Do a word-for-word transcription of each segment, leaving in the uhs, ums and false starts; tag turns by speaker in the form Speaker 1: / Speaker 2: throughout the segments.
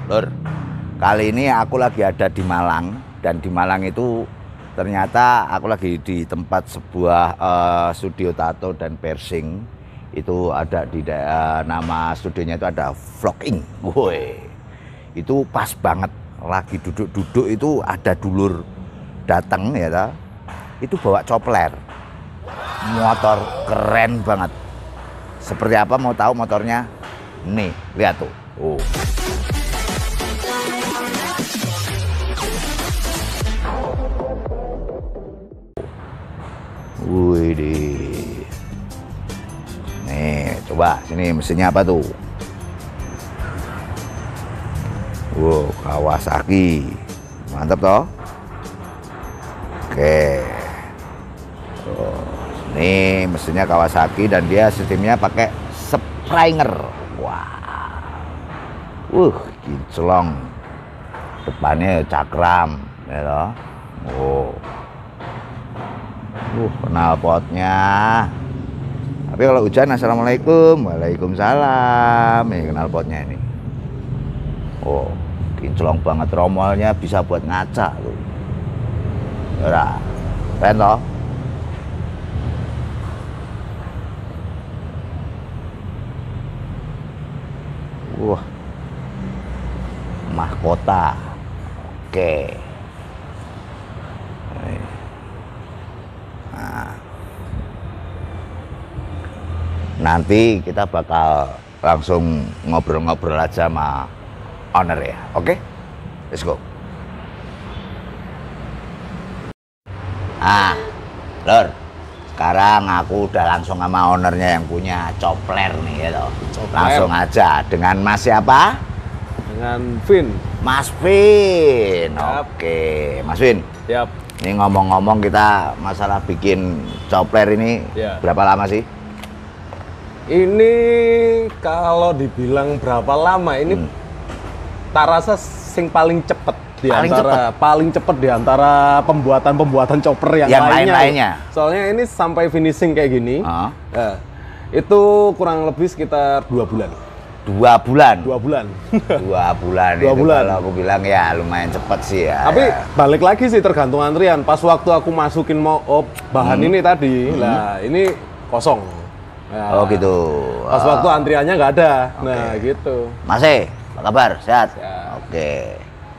Speaker 1: Lur, kali ini aku lagi ada di Malang, dan di Malang itu ternyata aku lagi di tempat sebuah uh, studio tato dan piercing. Itu ada di uh, nama studionya itu ada Vlogging. Woi, itu pas banget lagi duduk-duduk itu ada dulur datang ya ta? Itu bawa copler, motor keren banget. Seperti apa mau tahu motornya? Nih, lihat tuh. Oh. Wih, nih coba sini mesinnya apa tuh? Wow, Kawasaki, mantap toh. Oke, oh, ini mesinnya Kawasaki dan dia sistemnya pakai Springer. Wah, uh, kinclong, depannya cakram, ya toh. Oh. Uh, knalpotnya. Tapi kalau hujan, assalamualaikum, waalaikumsalam. Ini knalpotnya ini. Oh, kinclong banget, romolnya bisa buat ngaca tuh. Ya, keren toh. Wah, mahkota. Oke. Nah, nanti kita bakal langsung ngobrol-ngobrol aja sama owner ya, oke? Let's go. Ah, Lur, sekarang aku udah langsung sama ownernya yang punya copler nih ya toh. Langsung aja dengan Mas siapa?
Speaker 2: Dengan Vin.
Speaker 1: Mas Vin.
Speaker 2: Yap.
Speaker 1: Oke, Mas Vin.
Speaker 2: Yap.
Speaker 1: Ini ngomong-ngomong kita masalah bikin copler ini
Speaker 2: Ya.
Speaker 1: berapa lama sih?
Speaker 2: Ini kalau dibilang berapa lama ini hmm. tak rasa sing paling cepet di
Speaker 1: paling
Speaker 2: antara
Speaker 1: cepet.
Speaker 2: paling cepet di antara pembuatan-pembuatan chopper yang,
Speaker 1: yang
Speaker 2: lainnya.
Speaker 1: lain-lainnya.
Speaker 2: Soalnya ini sampai finishing kayak gini.
Speaker 1: Uh-huh.
Speaker 2: Ya, itu kurang lebih sekitar dua bulan.
Speaker 1: Dua bulan.
Speaker 2: Dua bulan.
Speaker 1: Dua bulan.
Speaker 2: Dua
Speaker 1: itu
Speaker 2: bulan.
Speaker 1: Kalau aku bilang ya lumayan cepet sih ya.
Speaker 2: Tapi
Speaker 1: ya.
Speaker 2: balik lagi sih tergantung antrian. Pas waktu aku masukin mau oh, bahan hmm. ini tadi, hmm. lah ini kosong. Nah,
Speaker 1: oh gitu.
Speaker 2: Pas
Speaker 1: oh.
Speaker 2: waktu antriannya nggak ada. Okay. Nah gitu.
Speaker 1: Mas E, apa kabar? Sehat?
Speaker 2: Sehat.
Speaker 1: Oke.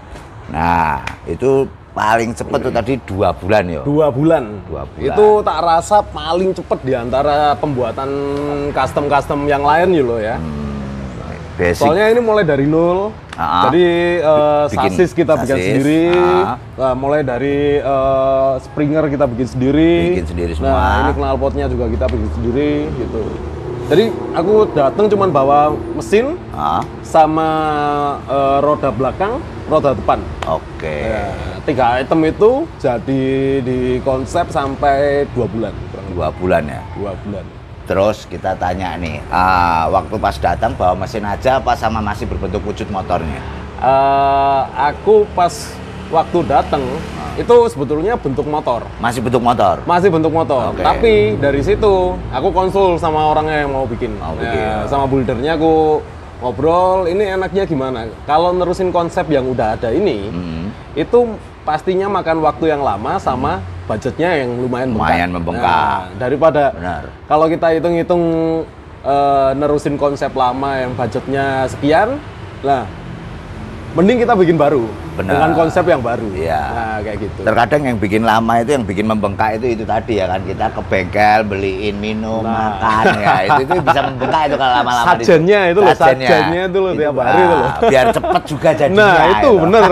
Speaker 1: Nah itu paling cepet tuh tadi dua bulan ya.
Speaker 2: Dua bulan.
Speaker 1: Dua bulan.
Speaker 2: Itu tak rasa paling cepet di antara pembuatan custom-custom yang lain ya lo ya.
Speaker 1: Hmm. Basic.
Speaker 2: Soalnya ini mulai dari nol.
Speaker 1: Uh-huh.
Speaker 2: Jadi uh,
Speaker 1: Bikin
Speaker 2: sasis kita
Speaker 1: sasis.
Speaker 2: bikin sendiri.
Speaker 1: Uh-huh.
Speaker 2: Nah, mulai dari uh, Springer kita bikin sendiri.
Speaker 1: Bikin sendiri semua.
Speaker 2: Nah, ini knalpotnya juga kita bikin sendiri gitu. Jadi aku datang cuman bawa mesin
Speaker 1: uh-huh.
Speaker 2: sama uh, roda belakang, roda depan.
Speaker 1: Oke. Okay.
Speaker 2: Nah, tiga item itu jadi di konsep sampai dua bulan.
Speaker 1: Dua bulan ya.
Speaker 2: Dua bulan.
Speaker 1: Terus kita tanya nih, uh, waktu pas datang bawa mesin aja apa sama masih berbentuk wujud motornya?
Speaker 2: Uh, aku pas waktu datang uh. itu sebetulnya bentuk motor.
Speaker 1: Masih bentuk motor?
Speaker 2: Masih bentuk motor. Okay. Tapi dari situ aku konsul sama orangnya yang mau bikin.
Speaker 1: Mau bikin.
Speaker 2: Nah, sama buildernya aku ngobrol, ini enaknya gimana? Kalau nerusin konsep yang udah ada ini, hmm. itu pastinya makan waktu yang lama sama budgetnya yang lumayan,
Speaker 1: lumayan
Speaker 2: membengkak.
Speaker 1: membengkak.
Speaker 2: Nah, daripada
Speaker 1: Benar.
Speaker 2: Kalau kita hitung-hitung uh, nerusin konsep lama yang budgetnya sekian, lah mending kita bikin baru. Benar. Dengan konsep yang baru.
Speaker 1: Iya.
Speaker 2: Nah, kayak gitu.
Speaker 1: Terkadang yang bikin lama itu, yang bikin membengkak itu itu tadi ya kan, kita ke bengkel beliin minum, nah. makan ya itu itu bisa membengkak itu kalau lama-lama.
Speaker 2: Sajennya itu loh, sajennya itu loh tiap hari itu loh.
Speaker 1: Biar cepet juga jadinya.
Speaker 2: Nah, itu
Speaker 1: itu.
Speaker 2: bener.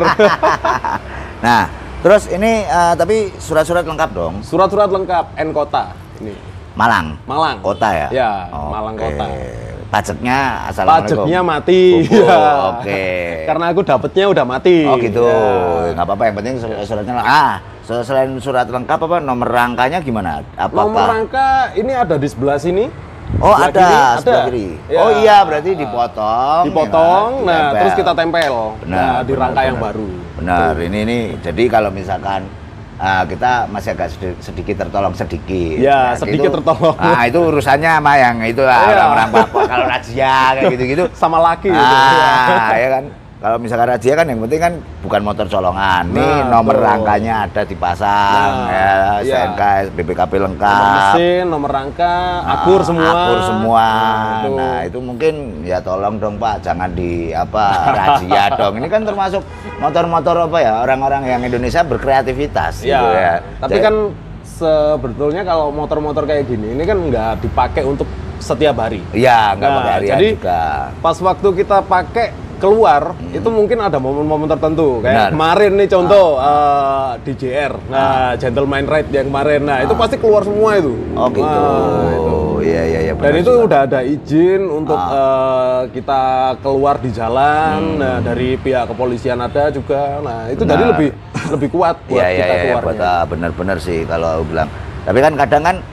Speaker 1: Nah, terus ini uh, tapi surat-surat lengkap dong?
Speaker 2: Surat-surat lengkap, N kota ini.
Speaker 1: Malang.
Speaker 2: Malang.
Speaker 1: Kota ya?
Speaker 2: Ya,
Speaker 1: okay.
Speaker 2: Malang kota.
Speaker 1: Pajaknya assalamualaikum.
Speaker 2: Pajaknya mati.
Speaker 1: Ya. Oke.
Speaker 2: Okay. Karena aku dapetnya udah mati.
Speaker 1: Oh gitu.
Speaker 2: Ya.
Speaker 1: Nggak apa-apa, yang penting suratnya ah selain surat lengkap apa nomor rangkanya gimana? Apakah...
Speaker 2: Nomor rangka ini ada di sebelah sini.
Speaker 1: Oh
Speaker 2: sebelah
Speaker 1: ada,
Speaker 2: kiri,
Speaker 1: sebelah kiri.
Speaker 2: Ya.
Speaker 1: Oh iya berarti dipotong.
Speaker 2: Dipotong,
Speaker 1: ya,
Speaker 2: nah
Speaker 1: ditempel.
Speaker 2: terus kita tempel.
Speaker 1: Benar,
Speaker 2: nah, di
Speaker 1: benar,
Speaker 2: rangka
Speaker 1: benar.
Speaker 2: yang baru.
Speaker 1: Benar. Ini ini jadi kalau misalkan uh, kita masih agak sedikit tertolong sedikit.
Speaker 2: Ya,
Speaker 1: nah,
Speaker 2: sedikit
Speaker 1: itu,
Speaker 2: tertolong.
Speaker 1: Nah, itu urusannya sama yang itu lah,
Speaker 2: ya.
Speaker 1: orang-orang papua kalau razia kayak gitu-gitu.
Speaker 2: Sama laki
Speaker 1: nah,
Speaker 2: gitu.
Speaker 1: ya kan. kalau misalkan razia kan yang penting kan bukan motor colongan. Nih
Speaker 2: Nah,
Speaker 1: nomor
Speaker 2: betul.
Speaker 1: rangkanya ada dipasang,
Speaker 2: Nah,
Speaker 1: ya,
Speaker 2: iya.
Speaker 1: S T N K, B P K P
Speaker 2: Nomor
Speaker 1: lengkap.
Speaker 2: mesin, nomor rangka,
Speaker 1: Nah,
Speaker 2: akur semua.
Speaker 1: Akur semua.
Speaker 2: Nah, itu.
Speaker 1: Nah, itu mungkin ya tolong dong Pak, jangan di apa razia dong. Ini kan termasuk motor-motor apa ya, orang-orang yang Indonesia berkreativitas
Speaker 2: Ya,
Speaker 1: gitu ya.
Speaker 2: tapi
Speaker 1: Jadi-
Speaker 2: kan sebetulnya kalau motor-motor kayak gini, ini kan nggak dipakai untuk setiap hari.
Speaker 1: Iya, nggak
Speaker 2: Nah,
Speaker 1: pakai harian
Speaker 2: jadi
Speaker 1: juga.
Speaker 2: pas waktu kita pakai keluar,
Speaker 1: Hmm.
Speaker 2: itu mungkin ada momen-momen tertentu.
Speaker 1: Benar.
Speaker 2: Kayak kemarin nih contoh eh, D J R, nah Gentleman Ride yang kemarin, nah itu pasti keluar semua itu.
Speaker 1: Oh gitu.
Speaker 2: Nah, itu.
Speaker 1: Iya iya iya.
Speaker 2: Dan
Speaker 1: benar
Speaker 2: itu
Speaker 1: juga.
Speaker 2: udah ada izin untuk
Speaker 1: Ah.
Speaker 2: eh, kita keluar di jalan.
Speaker 1: Hmm.
Speaker 2: Nah, dari pihak kepolisian ada juga. Nah, itu
Speaker 1: Benar.
Speaker 2: jadi lebih lebih kuat buat
Speaker 1: Iya iya
Speaker 2: kita
Speaker 1: iya,
Speaker 2: keluarnya.
Speaker 1: buat, ah, bener-bener sih kalau aku bilang. Tapi kan kadang kan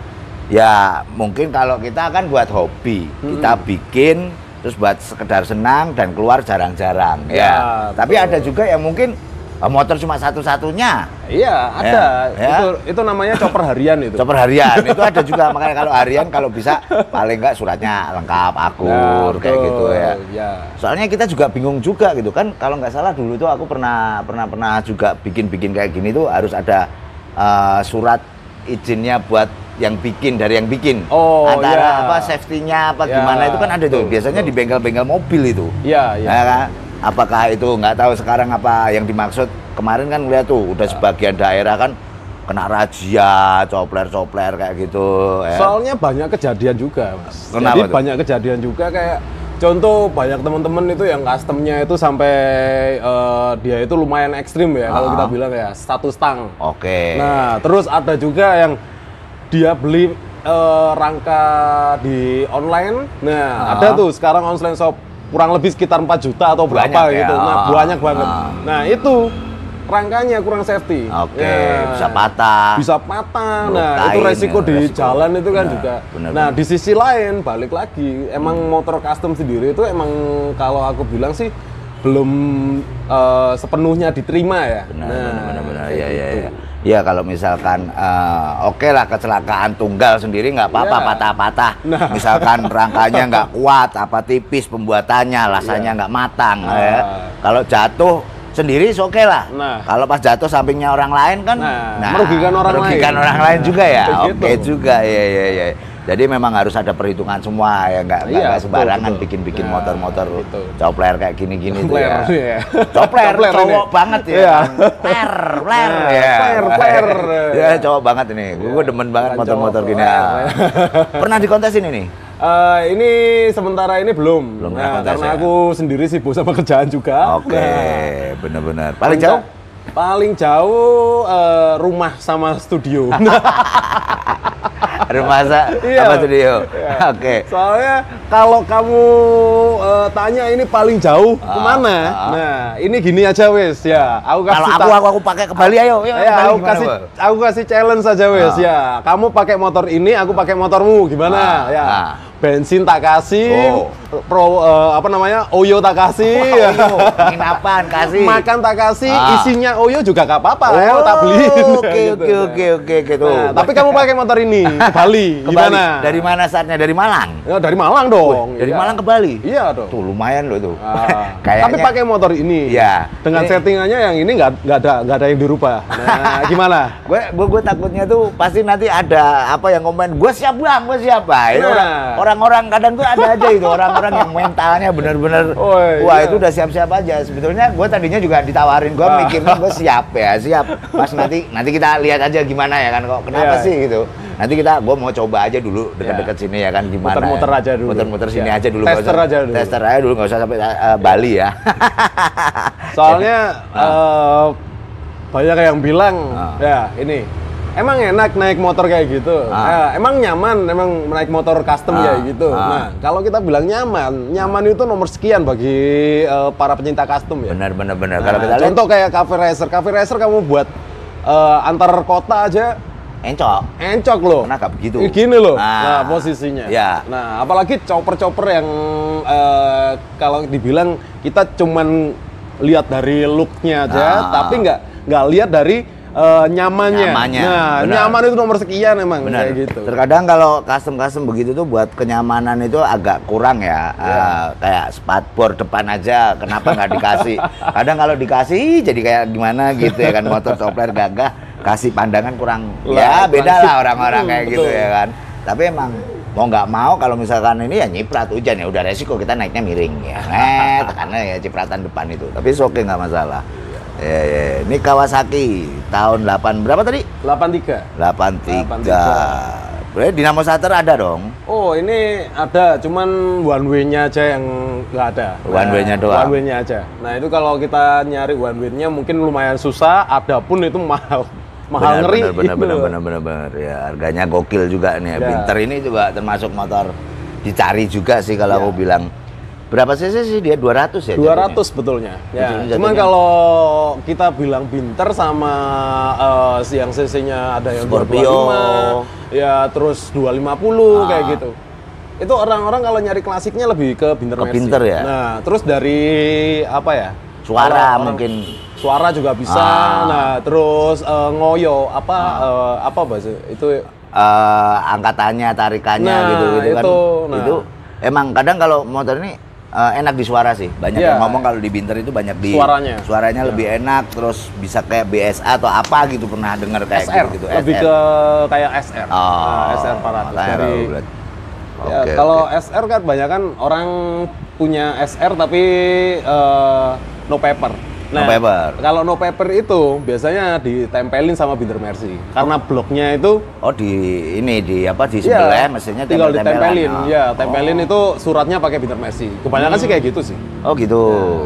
Speaker 1: ya mungkin kalau kita kan buat hobi,
Speaker 2: Hmm.
Speaker 1: kita bikin terus buat sekedar senang dan keluar jarang-jarang ya.
Speaker 2: Ya,
Speaker 1: Tapi
Speaker 2: betul.
Speaker 1: ada juga yang mungkin ah, motor cuma satu-satunya.
Speaker 2: Iya, ada.
Speaker 1: Ya, ya.
Speaker 2: Itu itu namanya chopper harian itu.
Speaker 1: Chopper harian itu ada juga, makanya kalau harian kalau bisa paling enggak suratnya lengkap, akur
Speaker 2: Nah,
Speaker 1: kayak
Speaker 2: betul.
Speaker 1: gitu ya.
Speaker 2: Ya.
Speaker 1: Soalnya kita juga bingung juga gitu kan, kalau nggak salah dulu tuh aku pernah pernah pernah juga bikin-bikin kayak gini tuh harus ada uh, surat izinnya buat yang bikin, dari yang bikin.
Speaker 2: Oh,
Speaker 1: antara
Speaker 2: iya.
Speaker 1: apa safety-nya apa
Speaker 2: Ya,
Speaker 1: gimana itu kan ada tuh.
Speaker 2: betul,
Speaker 1: Biasanya
Speaker 2: betul.
Speaker 1: di bengkel-bengkel mobil itu.
Speaker 2: Iya, iya.
Speaker 1: Ya kan? Apakah itu nggak tahu sekarang apa yang dimaksud. Kemarin kan lihat tuh udah sebagian daerah kan kena razia, copler-copler kayak gitu ya.
Speaker 2: Soalnya banyak kejadian juga, Mas.
Speaker 1: Kenapa
Speaker 2: Jadi
Speaker 1: tuh?
Speaker 2: banyak kejadian juga kayak contoh banyak teman-teman itu yang customnya itu sampai eh, dia itu lumayan ekstrim ya kalau
Speaker 1: Ah.
Speaker 2: kita bilang ya, satu stang.
Speaker 1: Oke.
Speaker 2: Nah, terus ada juga yang dia beli eh, rangka di online. Nah,
Speaker 1: Ah.
Speaker 2: ada tuh sekarang online shop kurang lebih sekitar empat juta atau berapa
Speaker 1: Banyak ya?
Speaker 2: gitu. Nah,
Speaker 1: Ah.
Speaker 2: banyak banget.
Speaker 1: Ah.
Speaker 2: Nah, itu rangkanya kurang safety.
Speaker 1: Oke,
Speaker 2: Ya,
Speaker 1: bisa patah.
Speaker 2: Bisa patah. Nah,
Speaker 1: Melukai
Speaker 2: itu resiko
Speaker 1: ya,
Speaker 2: di
Speaker 1: resiko.
Speaker 2: jalan itu kan
Speaker 1: Benar,
Speaker 2: juga.
Speaker 1: benar,
Speaker 2: nah,
Speaker 1: benar.
Speaker 2: di sisi lain balik lagi, emang motor custom sendiri itu emang kalau aku bilang sih belum eh, sepenuhnya diterima ya.
Speaker 1: Benar,
Speaker 2: nah,
Speaker 1: benar, benar, benar.
Speaker 2: kayak
Speaker 1: Ya, ya,
Speaker 2: gitu.
Speaker 1: ya. Ya kalau misalkan eh, oke lah kecelakaan tunggal sendiri nggak apa-apa
Speaker 2: Ya.
Speaker 1: patah-patah.
Speaker 2: Nah.
Speaker 1: Misalkan rangkanya nggak kuat, apa tipis pembuatannya, lasanya nggak matang.
Speaker 2: Nah.
Speaker 1: Ya. Kalau jatuh sendiri oke lah.
Speaker 2: Nah.
Speaker 1: Kalau pas jatuh sampingnya orang lain kan,
Speaker 2: Nah, merugikan orang
Speaker 1: merugikan
Speaker 2: lain.
Speaker 1: orang lain juga ya.
Speaker 2: Begitu.
Speaker 1: Oke juga, ya, ya, ya. Jadi memang harus ada perhitungan semua ya, nggak nggak
Speaker 2: Iya,
Speaker 1: nggak sembarangan
Speaker 2: betul, betul.
Speaker 1: bikin-bikin
Speaker 2: Nah,
Speaker 1: motor-motor
Speaker 2: gitu.
Speaker 1: copler kayak gini-gini tuh
Speaker 2: Copler,
Speaker 1: ya.
Speaker 2: iya.
Speaker 1: Copler,
Speaker 2: Copler ini.
Speaker 1: cowok banget ya.
Speaker 2: Iya.
Speaker 1: Pler, pler,
Speaker 2: Nah,
Speaker 1: ya.
Speaker 2: pler, pler.
Speaker 1: Ya, cowok banget ini. Gue demen banget
Speaker 2: bukan
Speaker 1: motor-motor
Speaker 2: cowok,
Speaker 1: gini.
Speaker 2: pler.
Speaker 1: ya. Pernah dikontesin ini?
Speaker 2: Eh, ini sementara ini belum.
Speaker 1: Belum pernah
Speaker 2: nah,
Speaker 1: kontes
Speaker 2: karena
Speaker 1: ya?
Speaker 2: aku sendiri sibuk sama kerjaan juga.
Speaker 1: Oke,
Speaker 2: Nah,
Speaker 1: bener-bener. Paling jauh?
Speaker 2: Paling jauh eh, rumah sama studio.
Speaker 1: Rumah sa
Speaker 2: Iya.
Speaker 1: apa studio?
Speaker 2: Iya.
Speaker 1: Oke.
Speaker 2: Soalnya kalau kamu eh, tanya ini paling jauh kemana?
Speaker 1: ah.
Speaker 2: Nah, ini gini aja wes ya. Aku kasih
Speaker 1: Kalau aku,
Speaker 2: ta-
Speaker 1: aku aku pakai ke Bali ayo. Yuk,
Speaker 2: Ya,
Speaker 1: Bali
Speaker 2: aku
Speaker 1: gimana,
Speaker 2: kasih
Speaker 1: Bang?
Speaker 2: aku kasih challenge saja wes
Speaker 1: Ah.
Speaker 2: ya. Kamu pakai motor ini, aku pakai motormu, gimana?
Speaker 1: Ah,
Speaker 2: ya.
Speaker 1: ah.
Speaker 2: Bensin tak kasih,
Speaker 1: Oh.
Speaker 2: pro eh, apa namanya? Oyo tak kasih. ya.
Speaker 1: Oh, penginapan kasih.
Speaker 2: Makan tak kasih,
Speaker 1: Ah.
Speaker 2: isinya Oyo juga gak apa-apa.
Speaker 1: Oh,
Speaker 2: ayo tak beliin.
Speaker 1: Oke,
Speaker 2: Gitu.
Speaker 1: oke, oke, oke, gitu.
Speaker 2: Nah, tapi kamu pakai motor ini ke Bali,
Speaker 1: Ke
Speaker 2: gimana?
Speaker 1: Bali. Dari mana saatnya? Dari Malang.
Speaker 2: Ya, dari Malang dong.
Speaker 1: Dari
Speaker 2: Iya.
Speaker 1: Malang ke Bali.
Speaker 2: Iya dong.
Speaker 1: Tuh lumayan loh itu.
Speaker 2: Ah,
Speaker 1: Kayaknya
Speaker 2: tapi pakai motor ini.
Speaker 1: Iya.
Speaker 2: Dengan
Speaker 1: Ini-
Speaker 2: settingannya yang ini nggak nggak ada nggak ada yang dirubah. Nah, gimana?
Speaker 1: gue gue gue takutnya tuh pasti nanti ada apa yang komen gue siap bang gue siap bang. Itu
Speaker 2: Nah.
Speaker 1: orang- orang-orang kadang tuh ada aja itu orang-orang yang mentalnya bener-bener
Speaker 2: Oh,
Speaker 1: wah
Speaker 2: iya.
Speaker 1: itu udah siap-siap aja. Sebetulnya gue tadinya juga ditawarin gue
Speaker 2: Ah.
Speaker 1: mikirnya gue siap ya siap. Pas nanti nanti kita lihat aja gimana ya kan kok kenapa
Speaker 2: Iya.
Speaker 1: sih gitu. Nanti kita gue mau coba aja dulu dekat-dekat
Speaker 2: Iya.
Speaker 1: sini ya kan gimana.
Speaker 2: Muter-muter
Speaker 1: ya.
Speaker 2: aja dulu.
Speaker 1: Muter-muter sini
Speaker 2: Iya.
Speaker 1: aja dulu. nggak
Speaker 2: Tester
Speaker 1: usah-
Speaker 2: aja dulu.
Speaker 1: Tester aja dulu nggak usah sampai uh, Bali ya.
Speaker 2: Soalnya
Speaker 1: Ah.
Speaker 2: eh, banyak yang bilang
Speaker 1: Ah.
Speaker 2: ya ini emang enak naik motor kayak gitu.
Speaker 1: Ah.
Speaker 2: Eh, emang nyaman emang naik motor custom
Speaker 1: Ah.
Speaker 2: kayak gitu.
Speaker 1: Ah.
Speaker 2: Nah, kalau kita bilang nyaman, nyaman itu nomor sekian bagi eh, para pecinta custom ya.
Speaker 1: Benar benar benar.
Speaker 2: Nah,
Speaker 1: Kalau kita lihat
Speaker 2: contoh kayak Cafe Racer, Cafe Racer kamu buat eh, antar kota aja
Speaker 1: encok.
Speaker 2: encok loh.
Speaker 1: Karena nggak begitu.
Speaker 2: Ini Gini loh.
Speaker 1: Nah,
Speaker 2: Nah, posisinya.
Speaker 1: ya.
Speaker 2: Nah, apalagi chopper-chopper yang eh, kalau dibilang kita cuman lihat dari looknya aja,
Speaker 1: Ah.
Speaker 2: tapi nggak nggak lihat dari uh, nyamannya.
Speaker 1: Nyamannya.
Speaker 2: Nah,
Speaker 1: Benar.
Speaker 2: nyaman itu nomor sekian emang
Speaker 1: Benar.
Speaker 2: kayak gitu.
Speaker 1: Terkadang kalau custom-custom begitu tuh buat kenyamanan itu agak kurang ya.
Speaker 2: Ya.
Speaker 1: Uh, kayak spatbor depan aja, kenapa nggak dikasih? Kadang kalau dikasih jadi kayak gimana gitu ya kan, motor topler gagah, kasih pandangan kurang.
Speaker 2: Lah,
Speaker 1: ya beda
Speaker 2: kurang
Speaker 1: lah
Speaker 2: sip.
Speaker 1: orang-orang
Speaker 2: Hmm,
Speaker 1: kayak gitu
Speaker 2: betul.
Speaker 1: ya kan. Tapi emang mau nggak mau kalau misalkan ini ya nyiprat hujan ya udah resiko kita naiknya miring ya. Net, karena ya cipratan depan itu. Tapi oke nggak masalah. Ya, ya. Ini Kawasaki tahun delapan berapa tadi?
Speaker 2: delapan tiga.
Speaker 1: delapan tiga.
Speaker 2: delapan tiga.
Speaker 1: Berarti Dinamo Starter ada dong?
Speaker 2: Oh, ini ada, cuman one way-nya aja yang nggak ada.
Speaker 1: One way-nya doang?
Speaker 2: One way-nya aja. Nah, itu kalau kita nyari one way-nya mungkin lumayan susah, ada pun itu mahal. Mahal
Speaker 1: Benar,
Speaker 2: ngeri.
Speaker 1: benar, benar,
Speaker 2: gitu.
Speaker 1: benar, benar, benar, benar. Ya, harganya gokil juga nih. Ya.
Speaker 2: Ya.
Speaker 1: Binter ini juga termasuk motor dicari juga sih kalau
Speaker 2: Ya.
Speaker 1: aku bilang. Berapa cc sih dia? dua ratus ya?
Speaker 2: dua ratus betulnya. Ya.
Speaker 1: Jatuhnya.
Speaker 2: Cuman kalau kita bilang Binter sama uh, yang cc-nya ada yang
Speaker 1: Scorpio.
Speaker 2: dua puluh lima, ya terus dua lima puluh
Speaker 1: Ah.
Speaker 2: kayak gitu. Itu orang-orang kalau nyari klasiknya lebih ke Binter
Speaker 1: Ke
Speaker 2: Mercy.
Speaker 1: Binter ya?
Speaker 2: Nah, terus dari apa ya?
Speaker 1: Suara
Speaker 2: Kalau orang-
Speaker 1: mungkin.
Speaker 2: Suara juga bisa.
Speaker 1: Ah.
Speaker 2: Nah, terus uh, ngoyo apa uh, apa bahasa itu
Speaker 1: Eh, angkatannya, tarikannya
Speaker 2: Nah,
Speaker 1: gitu, gitu kan.
Speaker 2: itu, nah.
Speaker 1: Itu emang kadang kalau motor ini eh, enak di suara sih. Banyak
Speaker 2: Iya.
Speaker 1: yang ngomong kalau di Binter itu banyak di
Speaker 2: Suaranya.
Speaker 1: Suaranya
Speaker 2: Iya.
Speaker 1: lebih enak, terus bisa kayak B S A atau apa gitu, pernah dengar kayak
Speaker 2: S R,
Speaker 1: gitu, gitu.
Speaker 2: lebih
Speaker 1: S R.
Speaker 2: ke kayak S R.
Speaker 1: Oh,
Speaker 2: Nah, S R empat ratus
Speaker 1: makanya
Speaker 2: dari
Speaker 1: tahu berarti.
Speaker 2: ya,
Speaker 1: Oke,
Speaker 2: kalau
Speaker 1: oke.
Speaker 2: S R kan banyak kan orang punya S R tapi eh, no paper.
Speaker 1: No paper.
Speaker 2: Kalau no paper itu biasanya ditempelin sama Binter Mercy karena bloknya itu
Speaker 1: Oh di ini di apa di
Speaker 2: ya,
Speaker 1: sebelah mesinnya
Speaker 2: tinggal
Speaker 1: tempel-tempelan.
Speaker 2: ditempelin.
Speaker 1: Oh.
Speaker 2: Ya, tempelin itu suratnya pakai Binter Mercy. Kebanyakan sih kayak gitu sih.
Speaker 1: Oh gitu.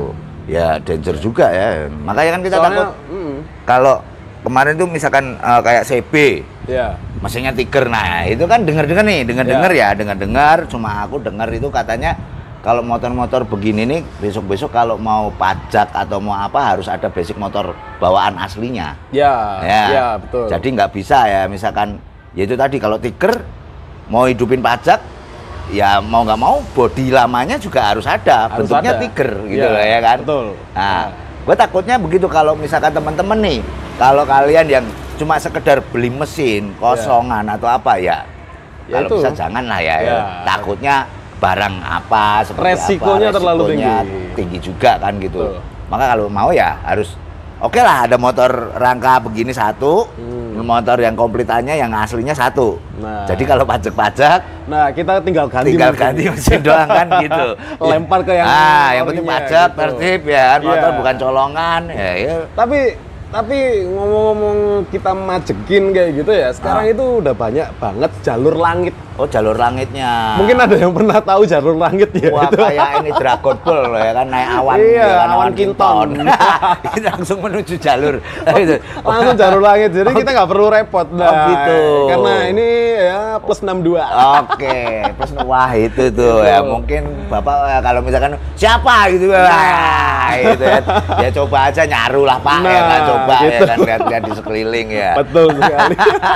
Speaker 1: Ya danger juga ya. Makanya kan kita
Speaker 2: Soalnya,
Speaker 1: takut
Speaker 2: mm,
Speaker 1: kalau kemarin tuh misalkan eh, kayak C B
Speaker 2: ya.
Speaker 1: mesinnya Tiger. Nah, itu kan dengar-dengar nih, dengar-dengar ya, dengar-dengar cuma aku dengar itu katanya kalau motor-motor begini nih besok-besok kalau mau pajak atau mau apa harus ada basic motor bawaan aslinya.
Speaker 2: Ya, ya, betul.
Speaker 1: Jadi nggak bisa ya misalkan ya itu tadi kalau Tiger mau hidupin pajak ya mau nggak mau bodi lamanya juga harus ada,
Speaker 2: Harus
Speaker 1: bentuknya
Speaker 2: ada.
Speaker 1: Tiger gitu
Speaker 2: Ya,
Speaker 1: loh ya kan.
Speaker 2: betul.
Speaker 1: Nah,
Speaker 2: Ya.
Speaker 1: gue takutnya begitu kalau misalkan teman-teman nih, kalau kalian yang cuma sekedar beli mesin kosongan atau apa ya,
Speaker 2: Ya
Speaker 1: kalau
Speaker 2: itu.
Speaker 1: bisa jangan lah ya.
Speaker 2: Ya.
Speaker 1: Takutnya barang apa seperti
Speaker 2: Resikonya
Speaker 1: apa,
Speaker 2: terlalu
Speaker 1: resikonya
Speaker 2: tinggi.
Speaker 1: tinggi juga kan gitu.
Speaker 2: Betul.
Speaker 1: Maka kalau mau ya harus oke lah ada motor rangka begini satu,
Speaker 2: Hmm.
Speaker 1: motor yang komplitannya yang aslinya satu.
Speaker 2: Nah.
Speaker 1: Jadi kalau pajak-pajak
Speaker 2: Nah, kita tinggal ganti
Speaker 1: tinggal
Speaker 2: mesin.
Speaker 1: ganti mesin doang kan gitu.
Speaker 2: Lempar ke yang
Speaker 1: ah, yang penting
Speaker 2: orinya
Speaker 1: pajak
Speaker 2: gitu.
Speaker 1: tertib ya kan, motor
Speaker 2: Iya.
Speaker 1: bukan colongan ya, ya.
Speaker 2: Tapi tapi ngomong-ngomong kita majekin kayak gitu ya, sekarang
Speaker 1: Ah.
Speaker 2: itu udah banyak banget jalur langit.
Speaker 1: Oh jalur langitnya.
Speaker 2: Mungkin ada yang pernah tahu jalur langit ya?
Speaker 1: Wah
Speaker 2: itu.
Speaker 1: kayak ini Dragon Ball loh ya kan, naik awan
Speaker 2: Iya,
Speaker 1: ya kan,
Speaker 2: awan kinton.
Speaker 1: Kita langsung menuju jalur. Itu.
Speaker 2: Langsung jalur langit, jadi kita nggak perlu repot. Nah,
Speaker 1: Oh, gitu.
Speaker 2: Karena ini ya plus enam puluh dua.
Speaker 1: Oke, terus wah itu tuh
Speaker 2: Gitu.
Speaker 1: ya mungkin bapak ya, kalau misalkan siapa gitu wah gitu ya, ya coba aja nyaru lah pak ya kan,
Speaker 2: Nah,
Speaker 1: coba
Speaker 2: gitu.
Speaker 1: ya kan lihat-lihat di sekeliling ya.
Speaker 2: Betul sekali.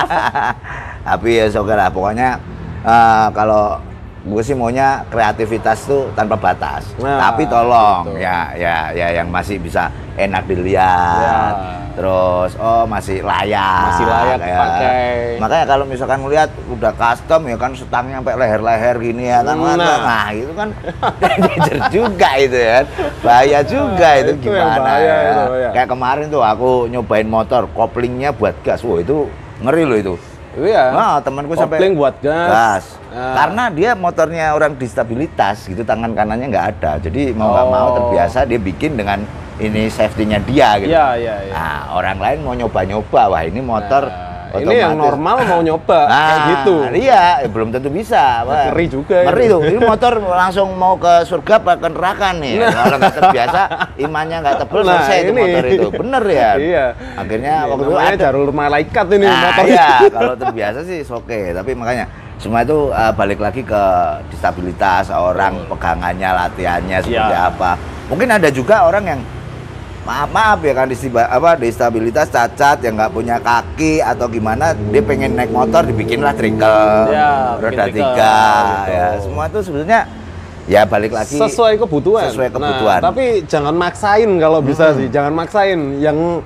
Speaker 1: Tapi ya oke lah pokoknya eh, kalau gue sih maunya kreativitas tuh tanpa batas.
Speaker 2: Nah,
Speaker 1: Tapi tolong
Speaker 2: gitu.
Speaker 1: ya ya ya yang masih bisa enak dilihat.
Speaker 2: Ya.
Speaker 1: Terus oh masih layak.
Speaker 2: Masih layak
Speaker 1: ya.
Speaker 2: dipakai.
Speaker 1: Makanya kalau misalkan melihat udah custom ya kan stangnya sampai leher-leher gini ya kan.
Speaker 2: Nah.
Speaker 1: Nah, itu kan danger juga itu ya. Bahaya juga
Speaker 2: Nah,
Speaker 1: itu,
Speaker 2: itu yang
Speaker 1: gimana
Speaker 2: bahaya
Speaker 1: ya.
Speaker 2: itu, ya.
Speaker 1: Kayak kemarin tuh aku nyobain motor, koplingnya buat gas. Wah, itu ngeri loh itu.
Speaker 2: Iya.
Speaker 1: Nah, temanku sampai
Speaker 2: Kopling buat gas.
Speaker 1: gas.
Speaker 2: Nah.
Speaker 1: Karena dia motornya orang disabilitas gitu, tangan kanannya nggak ada. Jadi mau nggak
Speaker 2: Oh.
Speaker 1: mau terbiasa dia bikin dengan ini safety-nya dia gitu.
Speaker 2: Iya, iya, iya.
Speaker 1: Nah, orang lain mau nyoba-nyoba, wah ini motor
Speaker 2: Nah, ini yang normal mau nyoba
Speaker 1: Nah,
Speaker 2: kayak gitu.
Speaker 1: Iya, eh, belum tentu bisa. Wah.
Speaker 2: Ngeri juga
Speaker 1: Ngeri
Speaker 2: itu.
Speaker 1: tuh. Ini motor langsung mau ke surga apa ke neraka nih. Kalau nggak terbiasa, imannya nggak tebel,
Speaker 2: Nah,
Speaker 1: selesai itu
Speaker 2: ini.
Speaker 1: motor itu. Bener ya.
Speaker 2: Iya.
Speaker 1: Akhirnya
Speaker 2: Iya,
Speaker 1: waktu itu
Speaker 2: namanya
Speaker 1: ada
Speaker 2: jalur malaikat ini
Speaker 1: nah,
Speaker 2: motor
Speaker 1: iya,
Speaker 2: itu.
Speaker 1: kalau terbiasa sih oke, tapi makanya semua itu uh, balik lagi ke disabilitas orang, pegangannya, latihannya seperti
Speaker 2: Iya.
Speaker 1: apa. Mungkin ada juga orang yang maaf maaf ya kan distiba, apa disabilitas cacat yang nggak punya kaki atau gimana, dia pengen naik motor dibikinlah trikel,
Speaker 2: Ya,
Speaker 1: roda
Speaker 2: bikin trikel,
Speaker 1: tiga,
Speaker 2: gitu.
Speaker 1: ya semua itu sebenarnya ya balik lagi
Speaker 2: Sesuai kebutuhan.
Speaker 1: sesuai kebutuhan.
Speaker 2: Nah, tapi jangan maksain kalau bisa
Speaker 1: Hmm.
Speaker 2: sih, jangan maksain. Yang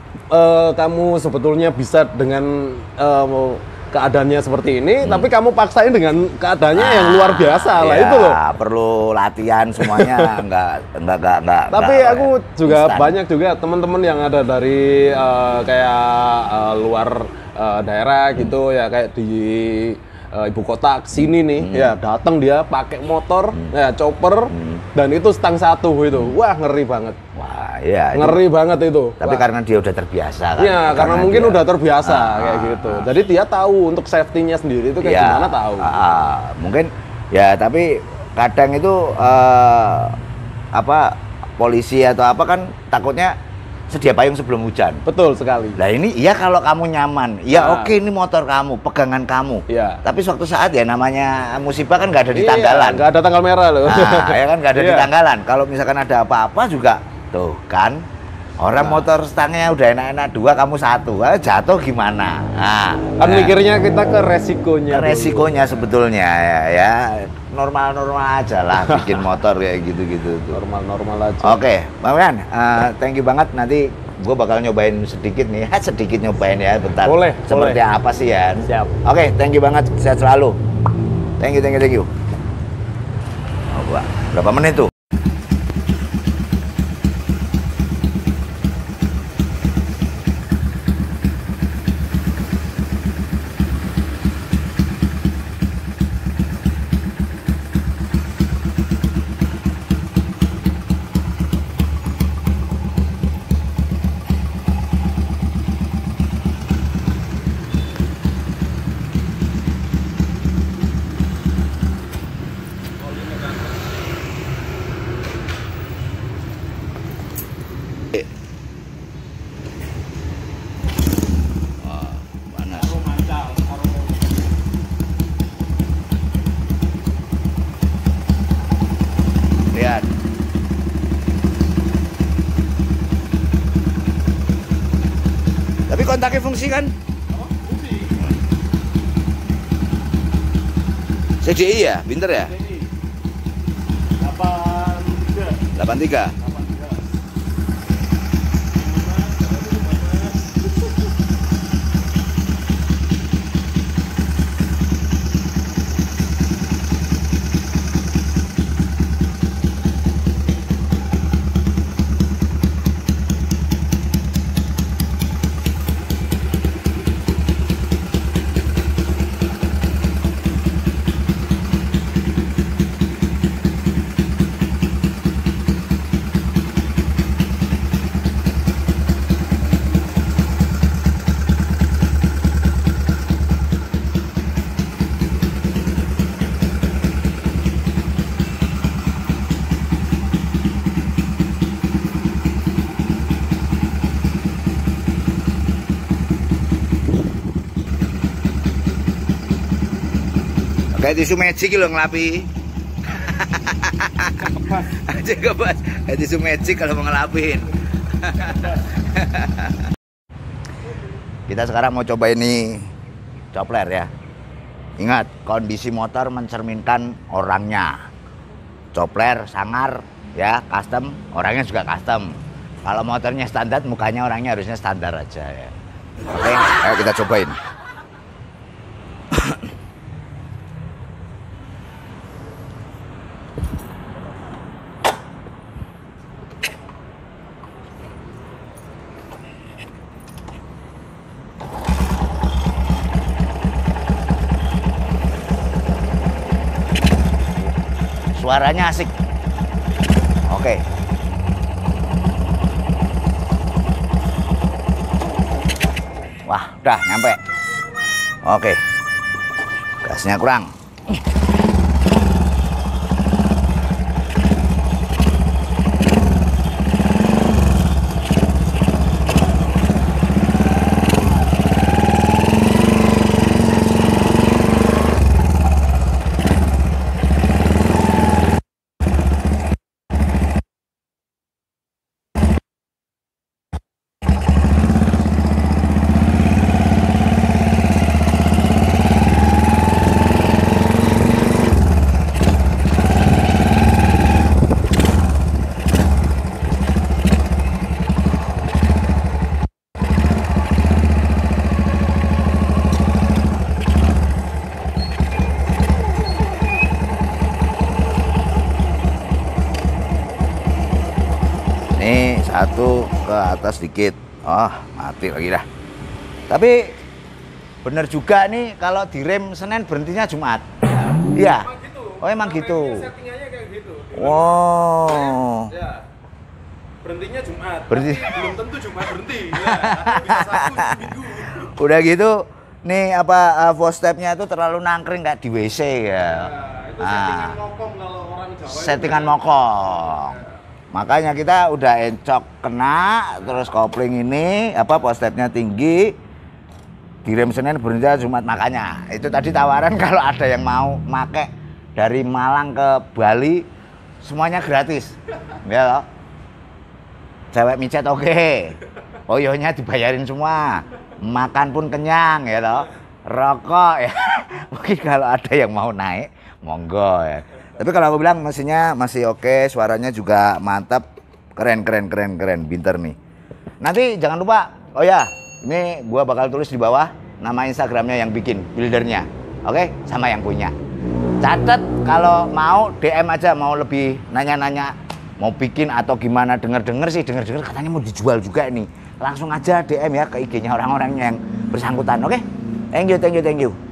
Speaker 2: uh, kamu sebetulnya bisa dengan uh, keadaannya seperti ini, hmm. tapi kamu paksain dengan keadaannya nah, yang luar biasa lah
Speaker 1: ya,
Speaker 2: itu loh.
Speaker 1: Perlu latihan semuanya, enggak, enggak, enggak, enggak.
Speaker 2: Tapi
Speaker 1: enggak,
Speaker 2: aku juga
Speaker 1: instan.
Speaker 2: Banyak juga teman-teman yang ada dari uh, kayak uh, luar uh, daerah gitu hmm. ya, kayak di uh, ibu kota sini nih, hmm. ya datang dia pakai motor, hmm. ya chopper, hmm. dan itu stang satu itu, wah ngeri banget.
Speaker 1: Wah, iya.
Speaker 2: Ngeri itu. banget itu.
Speaker 1: Tapi
Speaker 2: Wah.
Speaker 1: karena dia udah terbiasa kan.
Speaker 2: Iya, karena, karena mungkin dia, udah terbiasa ah, kayak gitu.
Speaker 1: Ah,
Speaker 2: Jadi dia tahu untuk safety-nya sendiri itu kayak
Speaker 1: ya,
Speaker 2: gimana tahu.
Speaker 1: Ah, mungkin ya, tapi kadang itu uh, apa polisi atau apa kan takutnya sedia payung sebelum hujan.
Speaker 2: Betul sekali.
Speaker 1: Nah ini iya kalau kamu nyaman, ya nah. oke ini motor kamu, pegangan kamu.
Speaker 2: Iya.
Speaker 1: Tapi suatu saat ya namanya musibah kan nggak ada di
Speaker 2: iya,
Speaker 1: tanggalan.
Speaker 2: Nggak ada tanggal merah loh.
Speaker 1: Nah, ya kan nggak ada
Speaker 2: iya.
Speaker 1: di tanggalan. Kalau misalkan ada apa-apa juga, tuh kan orang nah. motor stangnya udah enak-enak dua, kamu satu, ah, jatuh gimana? Nah,
Speaker 2: kan nah. mikirnya kita ke resikonya.
Speaker 1: Ke resikonya dulu. Sebetulnya ya, ya normal-normal aja lah bikin motor kayak gitu-gitu.
Speaker 2: Normal-normal aja.
Speaker 1: Oke, okay, Bang Rian, uh, thank you banget. Nanti gue bakal nyobain sedikit nih, sedikit nyobain ya, bentar.
Speaker 2: Boleh.
Speaker 1: Seperti
Speaker 2: boleh.
Speaker 1: apa sih ya?
Speaker 2: Siap.
Speaker 1: Oke, okay, thank you banget. Sehat selalu. Thank you, thank you, thank you. Oh, gua. Berapa menit tuh? Tapi kontaknya fungsi kan?
Speaker 2: Oh, fungsi.
Speaker 1: C D I ya? Pinter ya?
Speaker 2: C D I. delapan tiga.
Speaker 1: delapan tiga. Kayak tisu magic lo ngelapi. Aja kebas. Kayak tisu magic kalau mau ngelapin. Kita sekarang mau coba ini copler ya. Ingat, kondisi motor mencerminkan orangnya. Copler, sangar, ya, custom, orangnya juga custom. Kalau motornya standar, mukanya orangnya harusnya standar aja ya. Oke, ayo kita cobain. Suaranya asik. Oke. Wah, udah nyampe. Oke. Gasnya kurang. Satu ke atas dikit. Oh, mati lagi dah. Tapi bener juga nih kalau direm Senin berhentinya Jumat. Iya. Oh, emang gitu.
Speaker 2: Settingannya kayak gitu.
Speaker 1: Wow.
Speaker 2: Ya. Berhentinya Jumat.
Speaker 1: Berhenti.
Speaker 2: Belum tentu Jumat berhenti. Ya, atau bisa Sabtu Minggu.
Speaker 1: Udah gitu, nih apa uh, footstepnya itu terlalu nangkring kayak di W C ya.
Speaker 2: Ya, itu
Speaker 1: Nah,
Speaker 2: settingan mokong kalau orang Jawa.
Speaker 1: settingan
Speaker 2: itu
Speaker 1: mokong. Makanya kita udah encok kena, terus kopling ini apa footstepnya tinggi, direm Senin berhenti Jumat. Makanya itu tadi tawaran kalau ada yang mau make dari Malang ke Bali semuanya gratis, ya loh. Cewek micet oke, okay. Oyonya dibayarin semua, makan pun kenyang ya loh, rokok ya. Mungkin kalau ada yang mau naik, monggo ya. Tapi kalau aku bilang mesinnya masih oke, okay, suaranya juga mantap, keren keren keren keren, pinter nih. Nanti jangan lupa, oh ya, ini gua bakal tulis di bawah nama Instagramnya yang bikin, buildernya, oke, okay? Sama yang punya. Catat kalau mau D M aja, mau lebih nanya-nanya, mau bikin atau gimana, denger-denger sih, denger-denger katanya mau dijual juga nih. Langsung aja D M ya ke I G-nya orang-orang yang bersangkutan, oke? Okay? Thank you, thank you, thank you.